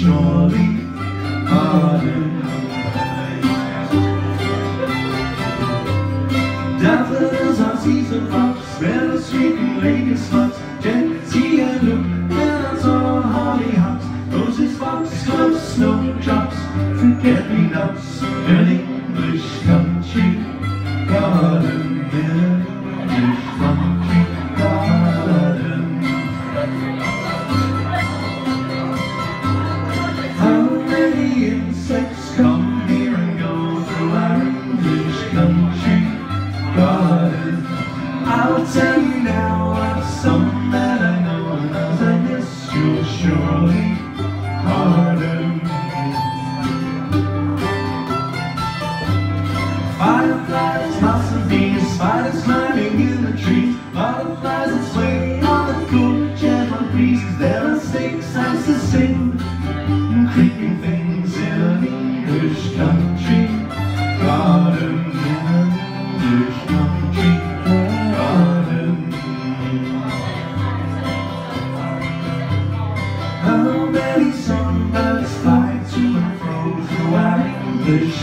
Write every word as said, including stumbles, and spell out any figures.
surely pardon. Daffodils are season flowers, meadow sweet and lake spots, jetty and look, meadows on hollyhocks, roses, foxgloves, snowdrops, forget-me-nots, an English country garden, an English country garden. How many insects come here and go through our English country garden? I'll tell you now, I've some that I know, and as I miss you'll surely pardon. Fireflies, blossom bees, spiders climbing in the trees, butterflies that sway on the cool gentle breeze. There are snakes I to sing, creeping things in an English country garden, in an English country garden. How many songbirds fly to and fro through our English